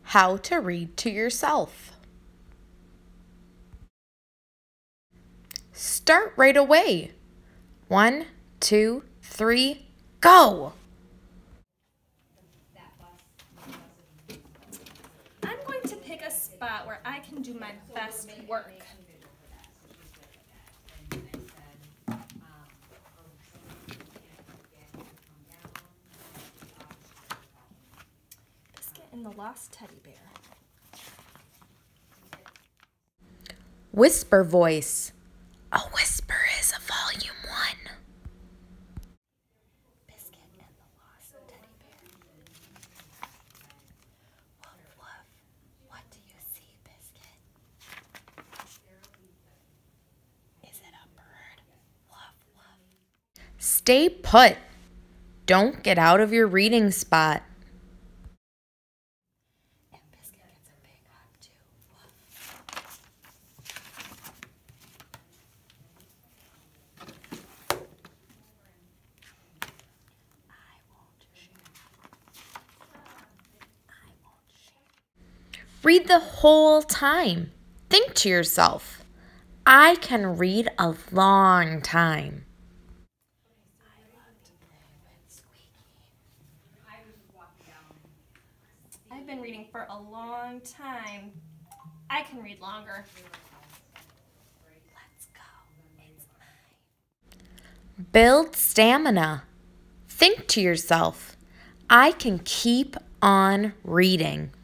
how to read to yourself. Start right away. 1, 2, 3, go! I'm going to pick a spot where I can do my best work. Biscuit and the Lost Teddy Bear. Whisper voice. A whisper is a volume 1. Biscuit and the Lost Teddy Bear. Woof, woof. What do you see, Biscuit? Is it a bird? Woof, woof. Stay put. Don't get out of your reading spot. And Biscuit gets a big hug too. Woof. I won't share. I won't share. Read the whole time. Think to yourself, I can read a long time. I love to play with Squeaky. I've been reading for a long time. I can read longer. Let's go. It's mine. Build stamina. Think to yourself, I can keep on reading.